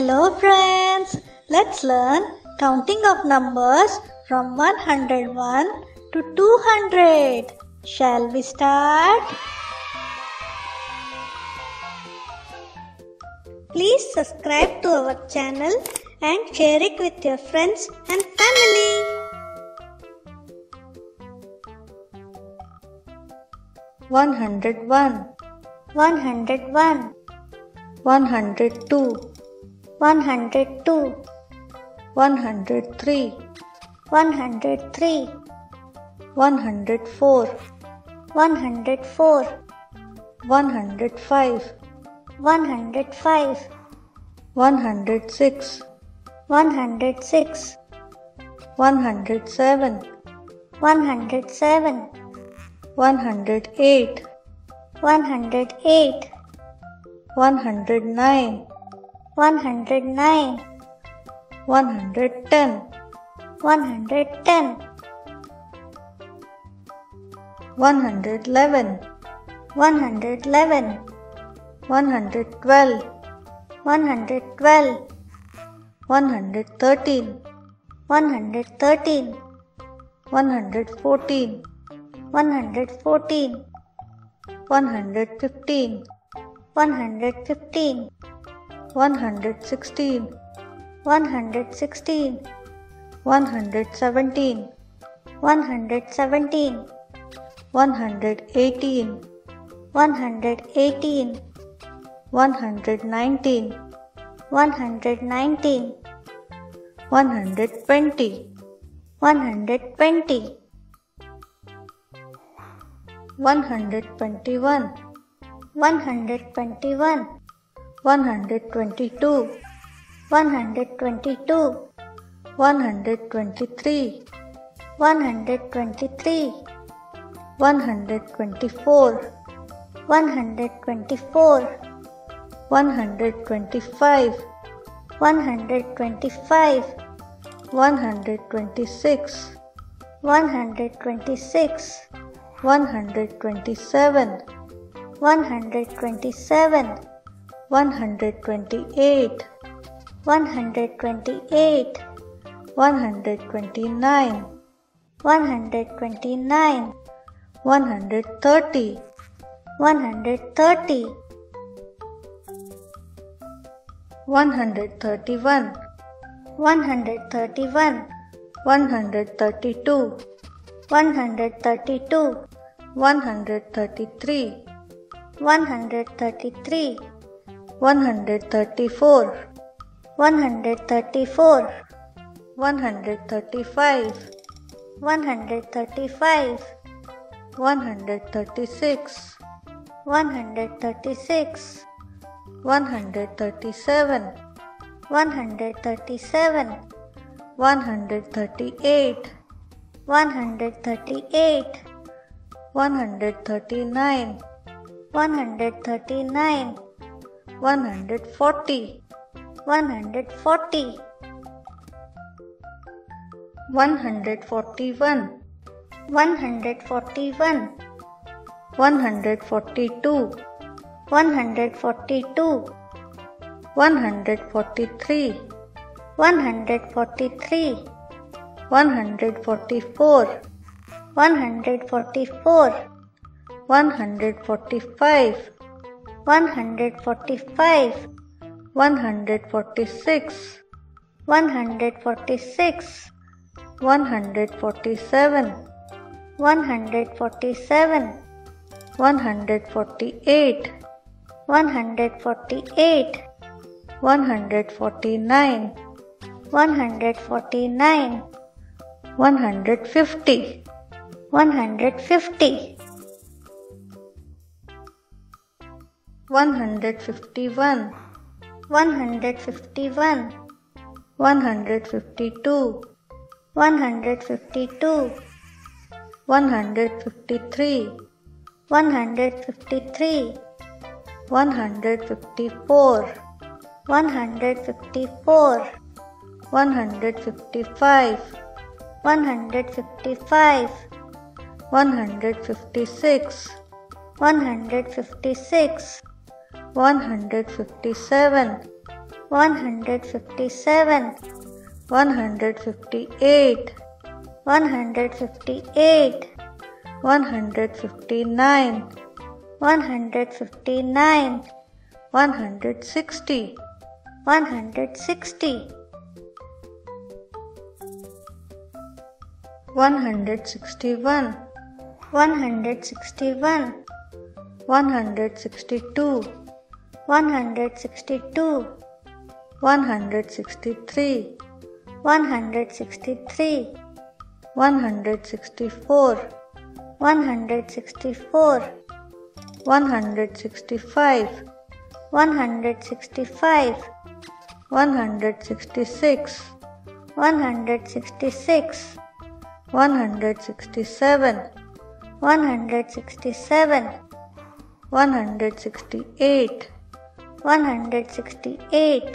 Hello friends, let's learn counting of numbers from 101 to 200. Shall we start? Please subscribe to our channel and share it with your friends and family. 101 101 102 102 103 103 104 104 105 105 106 106 107 107 108 108 109 109 110 110 111 111 112 112 113 113 114 114 115 115 116 116 117 117 118 118 119 119 120 120 121 121 122 122 123 123 124 124 125 125 126 126 127 127 128 128 129 129 130 130 131 131 132 132 133 133 134 134 135 135 136 136 137 137 138 138 139 139 140 140 141 141 142 142 143 143 144 144 145 145 146 146 147 147 148 148 149 149 150 150 151 151 152 152 153 153 154 154 155 155 156 156 157 157, 158, 158, 159, 159, 160, 160, 161, 161, 162, 162, 163, 163, 164, 164, 165, 165, 166, 166, 167, 167, 168, 168,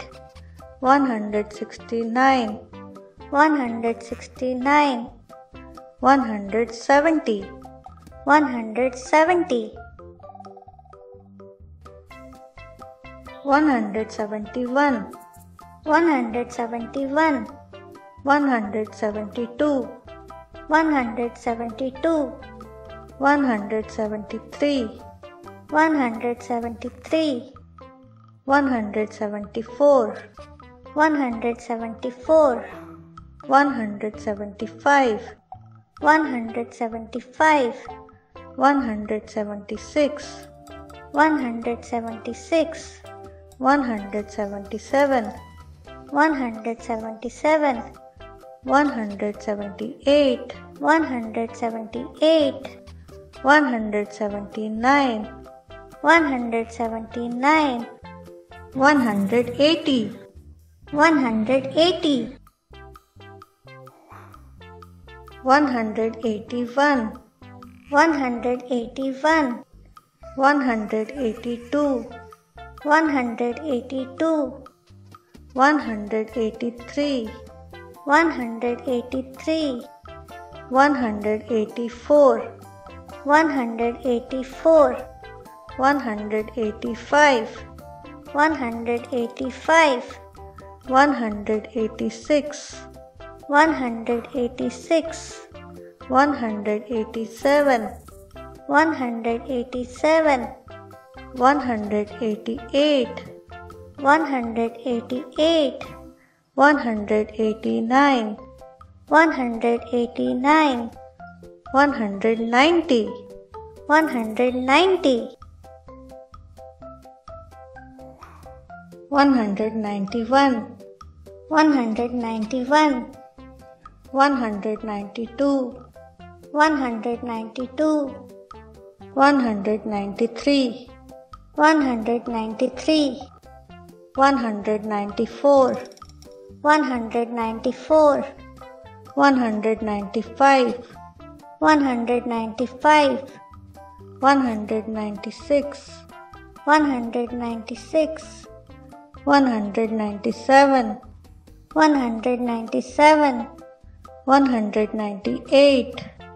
169, 169, 170, 170, 171, 171, 172, 172, 173, 173, 174, 174, 175, 175, 176, 176, 177, 177, 178, 178, 179, 179, 180, 180, 181, 181, 182, 182, 183, 183, 184, 184, 185, 185, 186, 186, 187, 187, 188, 188, 189, 189, 190, 190, 191, 191, 192, 192, 193, 193, 194, 194, 195, 195, 196, 196, 197, 197, 198,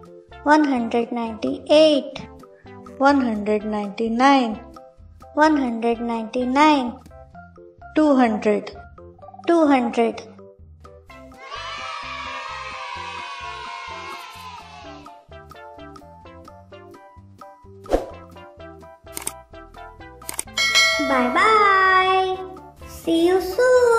198, 199, 199, 200, 200. Bye bye. See you soon.